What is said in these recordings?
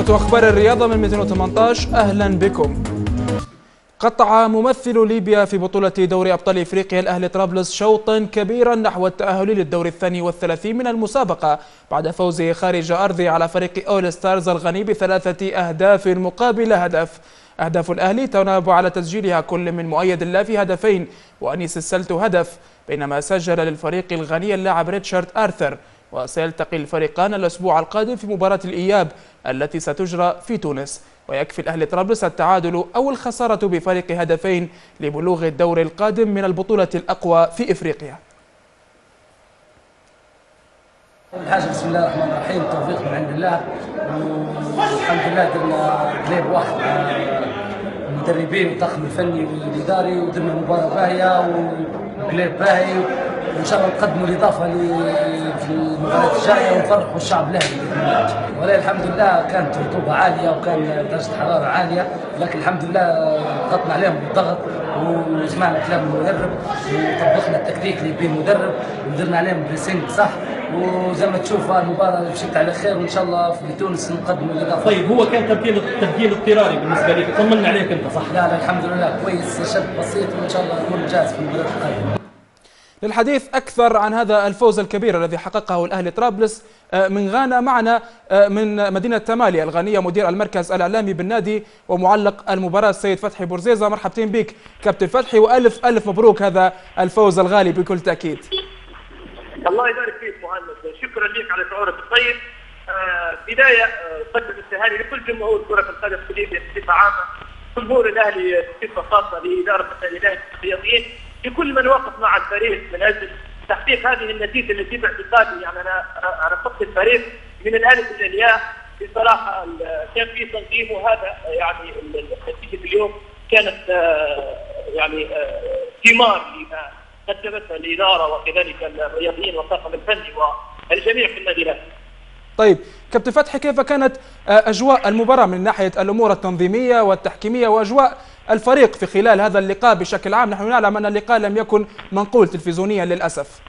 نشرة أخبار الرياضة من 218. أهلا بكم. قطع ممثل ليبيا في بطولة دوري أبطال إفريقيا الأهلي طرابلس شوطا كبيرا نحو التأهل للدور 32 من المسابقة بعد فوزه خارج أرضه على فريق أول ستارز الغني ب3 أهداف مقابل هدف. أهداف الأهلي تناب على تسجيلها كل من مؤيد اللافي هدفين وأنيس السلت هدف، بينما سجل للفريق الغني اللاعب ريتشارد آرثر. وسيلتقي الفريقان الأسبوع القادم في مباراة الإياب التي ستجرى في تونس، ويكفي الأهلي طرابلس التعادل أو الخسارة بفارق هدفين لبلوغ الدور القادم من البطولة الأقوى في إفريقيا. أول حاجة بسم الله الرحمن الرحيم، التوفيق من عند الله، والحمد لله درنا قليب واحد مع المدربين والطاقم الفني والإداري، ودرنا مباراة باهية وقليب باهي، وإن شاء الله نقدموا الإضافة في المباراة الجاية ونفرحوا الشعب الأهلي بإذن الله. ولله الحمد لله كانت رطوبة عالية وكان درجة حرارة عالية، لكن الحمد لله ضغطنا عليهم بالضغط وسمعنا كلام المدرب وطبقنا التكتيك اللي يبيه المدرب ودرنا عليهم بريسنج صح، وزي ما تشوف المباراة مشيت على خير وإن شاء الله في تونس نقدموا الإضافة. طيب هو كان تبديل اضطراري بالنسبة لك، طمنا عليك أنت صح؟ لا الحمد لله كويس، شد بسيط وإن شاء الله نكون جاهز في المباراة القادمة. للحديث أكثر عن هذا الفوز الكبير الذي حققه الأهلي طرابلس من غانا معنا من مدينة تمالي الغنية مدير المركز الإعلامي بالنادي ومعلق المباراة السيد فتحي بورزيزة. مرحبتين بك كابتن فتحي، وألف ألف مبروك هذا الفوز الغالي بكل تأكيد. الله يبارك فيك مهند، شكرا لك على شعورك الطيب. بداية أقدم التهاني لكل جمهور كرة القدم في ليبيا بصفة عامة، جمهور الأهلي بصفة خاصة لإدارة النادي الرياضيين، لكل من وقف مع الفريق من أجل تحقيق هذه النتيجة التي باعتقادي يعني أنا قدت الفريق من الألف إلى الياء بصراحة. كان في تنظيم، وهذا يعني النتيجة اليوم كانت يعني ثمار لما قدمتها الإدارة وكذلك الرياضيين والطاقم الفني والجميع في النادي الأهلي. طيب كابتن فتحي، كيف كانت أجواء المباراة من ناحية الأمور التنظيمية والتحكيمية وأجواء الفريق في خلال هذا اللقاء بشكل عام؟ نحن نعلم أن اللقاء لم يكن منقول تلفزيونيا للأسف.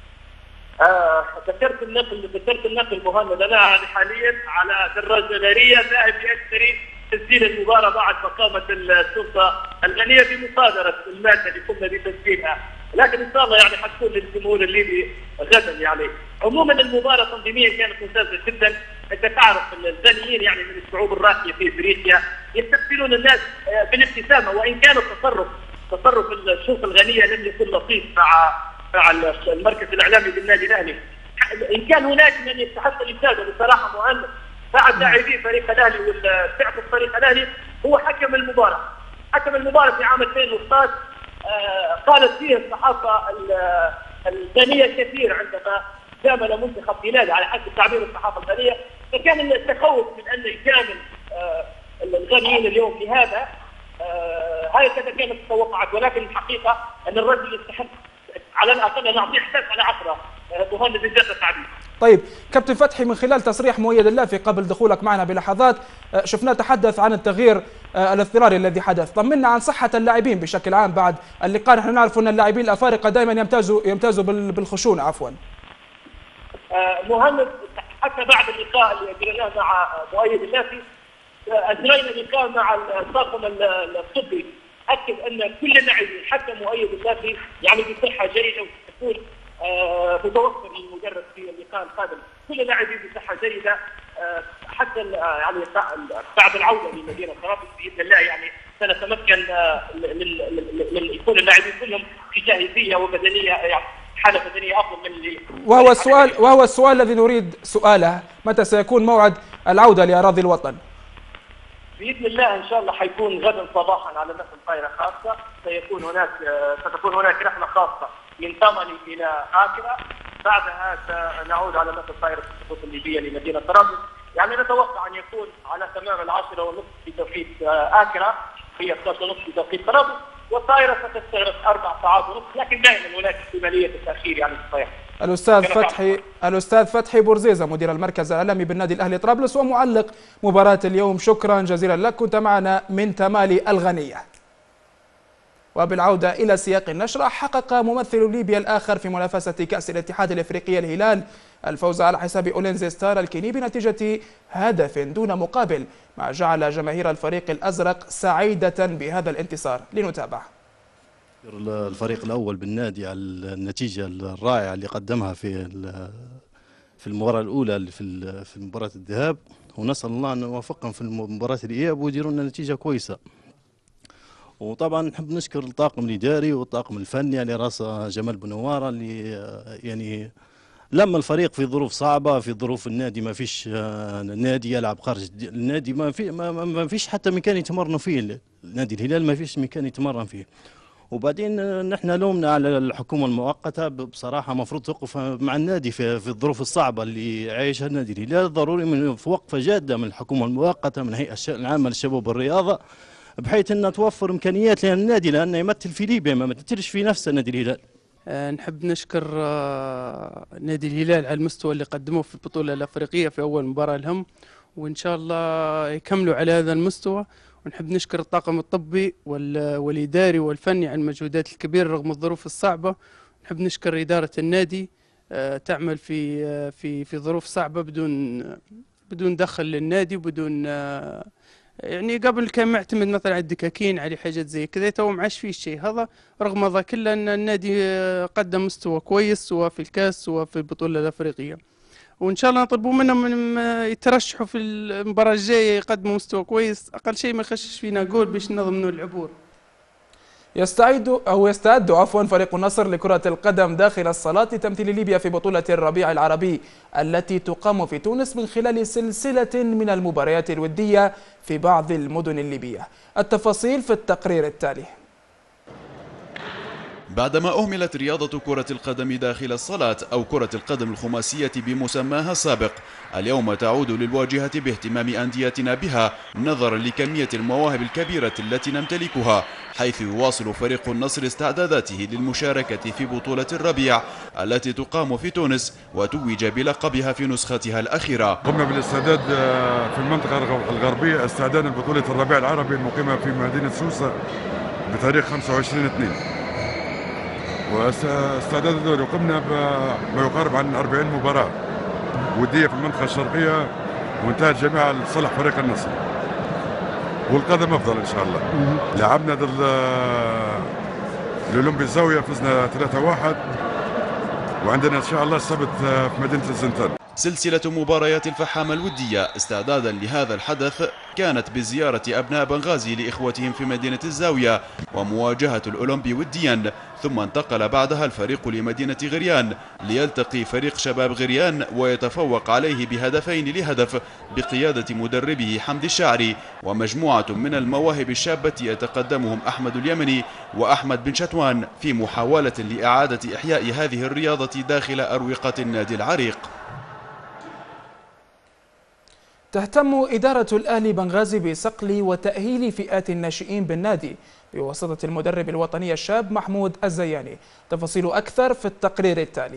ذكرت النقل مهند، أنا حاليا على دراجة نارية ذاهب لأشتري تسجيل المباراة بعد ما قامت السلطة الغنية بمصادرة المادة اللي قمنا بتسجيلها، لكن إن شاء الله يعني حتكون للجمهور الليبي غدا. يعني عموما المباراة تنظيميا كانت ممتازة جدا. أنت تعرف الغنيين يعني من الشعوب الراقية في إفريقيا يستقبلون الناس بالابتسامة، وإن كان تصرف الشرطة الغنية لم يكن لطيف مع المركز الإعلامي بالنادي الأهلي. إن كان هناك من يستحق الإفادة بصراحة مهند بعد لاعبي فريق الأهلي وبعثة فريق الأهلي هو حكم المباراة. حكم المباراة في عام 2016 قالت فيه الصحافة الغنية كثير عندما جامل منتخب بلاد على حسب تعبير الصحافة الغنية، فكان التخوف من أن يجامل الغنيين اليوم في هذا. هكذا كانت التوقعات، ولكن الحقيقة أن الرجل يستحق على الأقل أن نعطيه حساب على عشرة مهند بذات التعبير. طيب كابتن فتحي، من خلال تصريح مؤيد اللافي قبل دخولك معنا بلحظات شفناه تحدث عن التغيير الاضطراري الذي حدث. طمنا عن صحة اللاعبين بشكل عام بعد اللقاء. نحن نعرف أن اللاعبين الأفارقة دائما يمتازوا بالخشونة. عفوا مهند، حتى بعد اللقاء اللي أجريناه مع مؤيد اللافي أجرينا لقاء مع الطاقم الطبي، أكد أن كل اللاعبين حتى مؤيد اللافي يعني بصحة جيدة وستكون متوفر للمدرب في اللقاء القادم. كل اللاعبين بصحة جيدة حتى يعني بعد العودة لمدينة طرابلس بإذن الله يعني سنتمكن يكون اللاعبين كلهم في جاهزية وبدنية يعني حالة بدنية أفضل من اللي وهو السؤال الذي نريد سؤاله، متى سيكون موعد العودة لأراضي الوطن؟ بإذن الله إن شاء الله حيكون غدا صباحا على نقل طائرة خاصة. ستكون هناك رحلة خاصة من تمالي إلى آكرا، بعدها سنعود على نقل طائرة السقوط الليبية لمدينة طرابلس. يعني نتوقع أن يكون على تمام 10:30 بتوقيت آكرا، هي 11:30 بتوقيت طرابلس، والطائرة ستستغرق 4 ساعات ونصف، لكن دائما هناك احتمالية التأخير يعني في الطائرة. الأستاذ فتحي بورزيزة مدير المركز الإعلامي بالنادي الأهلي طرابلس ومعلق مباراة اليوم، شكرا جزيلا لك، كنت معنا من تمالي الغنية. وبالعودة إلى سياق النشرة، حقق ممثل ليبيا الآخر في منافسة كأس الاتحاد الإفريقي الهلال الفوز على حساب أولينزي ستار الكيني بنتيجة هدف دون مقابل، ما جعل جماهير الفريق الأزرق سعيدة بهذا الانتصار. لنتابع. الفريق الأول بالنادي على النتيجة الرائعة اللي قدمها في المباراة الأولى في مباراة الذهاب، ونسأل الله أن يوفقهم في مباراة الإياب ويديروا لنا نتيجة كويسة. وطبعا نحب نشكر الطاقم الإداري والطاقم الفني على رأسه جمال بنوارة اللي يعني لما الفريق في ظروف صعبة، في ظروف النادي ما فيش نادي يلعب خارج النادي، ما فيش حتى مكان يتمرنوا فيه. نادي الهلال ما فيش مكان يتمرن فيه. وبعدين نحن لومنا على الحكومة المؤقتة، بصراحة مفروض توقف مع النادي في الظروف الصعبة اللي عايشها النادي الهلال. ضروري من وقفة جادة من الحكومة المؤقتة، من هيئة العامة للشباب والرياضة، بحيث أنها توفر إمكانيات للنادي، لأنه يمثل في ليبيا ما يمثلش في نفسه نادي الهلال. نحب نشكر نادي الهلال على المستوى اللي قدموه في البطولة الأفريقية في أول مباراة لهم، وإن شاء الله يكملوا على هذا المستوى. ونحب نشكر الطاقم الطبي والإداري والفني على المجهودات الكبيرة رغم الظروف الصعبة. نحب نشكر إدارة النادي تعمل في ظروف صعبة بدون دخل للنادي، وبدون يعني قبل كان معتمد مثلا على الدكاكين، على حاجات زي كذا، تو ما عادش فيه الشيء هذا. رغم هذا كله ان النادي قدم مستوى كويس سواء في الكاس سواء في البطوله الافريقيه، وان شاء الله نطلبوا منهم يترشحوا في المباراه الجايه يقدموا مستوى كويس، اقل شيء ما يخشش فينا جول باش نضمنوا العبور. يستعد فريق النصر لكرة القدم داخل الصالات لتمثيل ليبيا في بطولة الربيع العربي التي تقام في تونس من خلال سلسلة من المباريات الودية في بعض المدن الليبية. التفاصيل في التقرير التالي. بعدما أهملت رياضة كرة القدم داخل الصالات أو كرة القدم الخماسية بمسماها السابق، اليوم تعود للواجهة باهتمام أنديتنا بها نظرا لكمية المواهب الكبيرة التي نمتلكها، حيث يواصل فريق النصر استعداداته للمشاركة في بطولة الربيع التي تقام في تونس وتوج بلقبها في نسختها الأخيرة. قمنا بالاستعداد في المنطقة الغربية استعدادا لبطولة الربيع العربي المقيمة في مدينة سوسة بتاريخ 25/2. واستعداد الدوري قمنا بما يقارب عن 40 مباراة ودية في المنطقة الشرقية، وانتهت جميعها لصالح فريق النصر، والقدم أفضل إن شاء الله. لعبنا ضد الأولمبي الزاوية، فزنا 3-1، وعندنا إن شاء الله السبت في مدينة الزنتان. سلسلة مباريات الفحامة الودية استعدادا لهذا الحدث كانت بزيارة أبناء بنغازي لإخوتهم في مدينة الزاوية ومواجهة الأولمبي وديا، ثم انتقل بعدها الفريق لمدينة غريان ليلتقي فريق شباب غريان ويتفوق عليه ب2-0 بقيادة مدربه حمدي الشاعري ومجموعة من المواهب الشابة يتقدمهم أحمد اليمني وأحمد بن شتوان في محاولة لإعادة إحياء هذه الرياضة داخل أروقة النادي العريق. تهتم إدارة الأهلي بنغازي بصقل وتأهيل فئات الناشئين بالنادي بواسطة المدرب الوطني الشاب محمود الزياني. تفاصيل أكثر في التقرير التالي.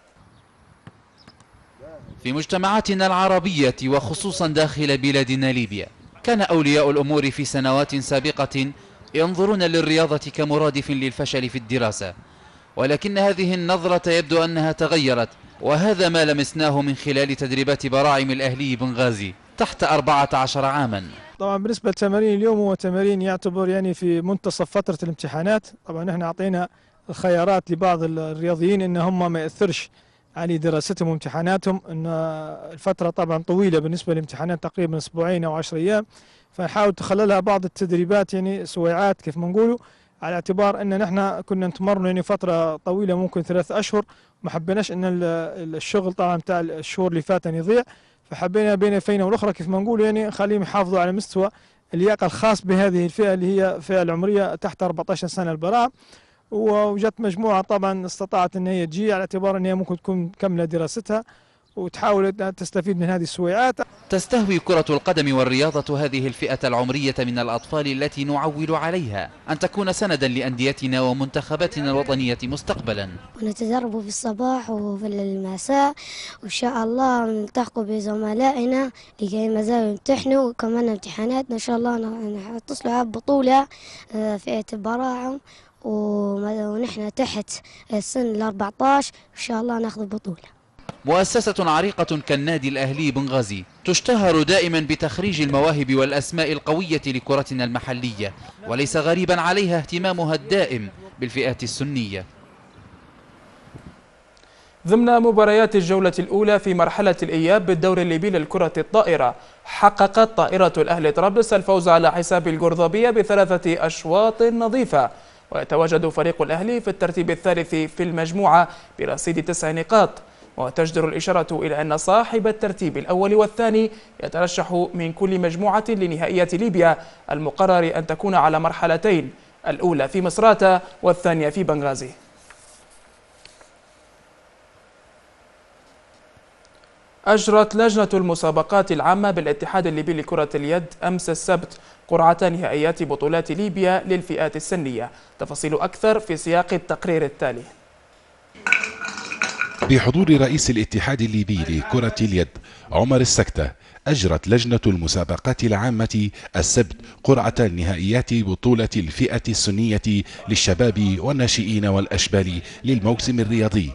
في مجتمعاتنا العربية وخصوصا داخل بلادنا ليبيا، كان أولياء الأمور في سنوات سابقة ينظرون للرياضة كمرادف للفشل في الدراسة، ولكن هذه النظرة يبدو أنها تغيرت، وهذا ما لمسناه من خلال تدريبات براعم الأهلي بنغازي تحت 14 عاما. طبعا بالنسبة للتمارين اليوم هو تمارين يعتبر يعني في منتصف فترة الامتحانات. طبعا احنا أعطينا الخيارات لبعض الرياضيين ان هم ما يأثرش على دراستهم وامتحاناتهم، ان الفترة طبعا طويلة بالنسبة للامتحانات تقريبا 2 أو 10 أيام، فنحاول تخللها بعض التدريبات يعني سويعات كيف ما نقولوا، على اعتبار ان نحن كنا نتمرن يعني فترة طويلة ممكن 3 أشهر، ما حبيناش ان الشغل طبعا بتاع الشهور اللي فاتن يضيع، فحبينا بين فينا والاخرى كيف ما نقول يعني نخليهم يحافظوا على مستوى اللياقه الخاص بهذه الفئه اللي هي الفئه العمريه تحت 14 سنه البراعم. وجت مجموعه طبعا استطاعت ان هي تجي على اعتبار ان هي ممكن تكون مكمله دراستها وتحاول تستفيد من هذه السويعات. تستهوي كرة القدم والرياضة هذه الفئة العمرية من الأطفال التي نعول عليها أن تكون سندا لأنديتنا ومنتخباتنا الوطنية مستقبلا. ونتدرب في الصباح وفي المساء، وإن شاء الله نلتحق بزملائنا لكي ما زالوا يمتحنوا، وكمان امتحاناتنا إن شاء الله نتصلوا على بطولة فئة البراعم، ونحن تحت السن 14 إن شاء الله ناخذ بطولة. مؤسسة عريقة كالنادي الأهلي بنغازي تشتهر دائما بتخريج المواهب والأسماء القوية لكرتنا المحلية، وليس غريبا عليها اهتمامها الدائم بالفئات السنية. ضمن مباريات الجولة الأولى في مرحلة الإياب بالدور الليبي للكرة الطائرة، حققت طائرة الأهلي طرابلس الفوز على حساب القرضبية ب3 أشواط نظيفة، ويتواجد فريق الأهلي في الترتيب الثالث في المجموعة برصيد 9 نقاط، وتجدر الإشارة إلى أن صاحب الترتيب الأول والثاني يترشح من كل مجموعة لنهائية ليبيا المقرر أن تكون على مرحلتين، الأولى في مصراتة والثانية في بنغازي. أجرت لجنة المسابقات العامة بالاتحاد الليبي لكرة اليد أمس السبت قرعة نهائيات بطولات ليبيا للفئات السنية. تفاصيل أكثر في سياق التقرير التالي. بحضور رئيس الاتحاد الليبي لكرة اليد عمر السكتة، أجرت لجنة المسابقات العامة السبت قرعة نهائيات بطولة الفئة السنية للشباب والناشئين والأشبال للموسم الرياضي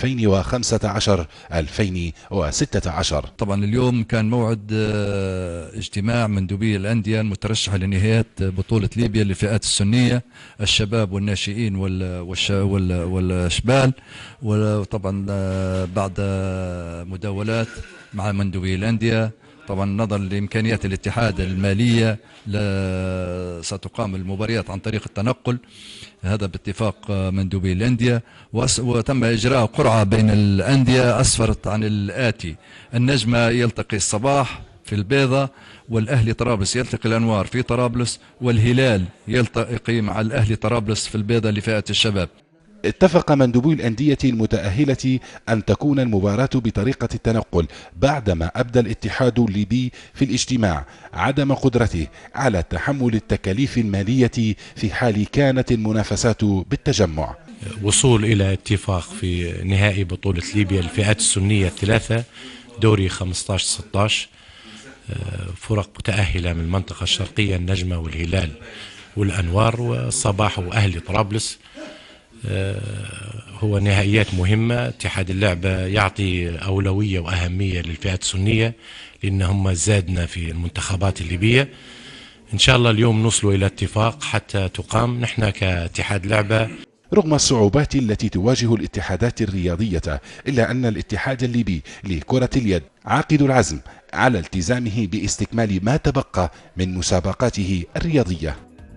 2015-2016. طبعا اليوم كان موعد اجتماع مندوبي الأندية المترشحة لنهايات بطولة ليبيا للفئات السنية، الشباب والناشئين والأشبال، وطبعا بعد مداولات مع مندوبي الأندية طبعا نظرا لإمكانيات الاتحاد المالية ستقام المباريات عن طريق التنقل، هذا باتفاق مندوبي الأندية، وتم إجراء قرعة بين الأندية أسفرت عن الآتي: النجمة يلتقي الصباح في البيضة، والأهلي طرابلس يلتقي الأنوار في طرابلس، والهلال يلتقي مع الأهلي طرابلس في البيضة لفئة الشباب. اتفق مندوبي الأندية المتأهلة أن تكون المباراة بطريقة التنقل بعدما أبدى الاتحاد الليبي في الاجتماع عدم قدرته على تحمل التكاليف المالية في حال كانت المنافسات بالتجمع. وصول إلى اتفاق في نهائي بطولة ليبيا للفئات السنية الثلاثة دوري 15-16، فرق متأهلة من المنطقة الشرقية النجمة والهلال والأنوار والصباح وأهلي طرابلس. هو نهائيات مهمة، اتحاد اللعبة يعطي أولوية وأهمية للفئات السنية لأنهم زادنا في المنتخبات الليبية. إن شاء الله اليوم نوصلوا إلى اتفاق حتى تقام. نحن كاتحاد لعبة رغم الصعوبات التي تواجه الاتحادات الرياضية، إلا أن الاتحاد الليبي لكرة اليد عاقد العزم على التزامه باستكمال ما تبقى من مسابقاته الرياضية.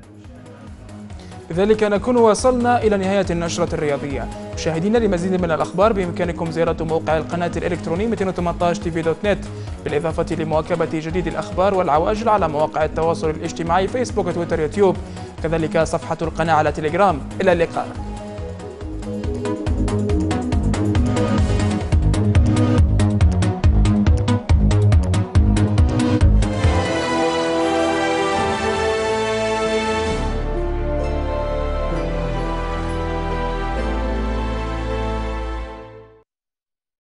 بذلك نكون وصلنا إلى نهاية النشرة الرياضية. مشاهدينا، لمزيد من الأخبار بإمكانكم زيارة موقع القناة الإلكتروني 218tv.net، بالإضافة لمواكبة جديد الأخبار والعواجل على مواقع التواصل الاجتماعي فيسبوك، تويتر، يوتيوب، كذلك صفحة القناة على تليجرام. إلى اللقاء.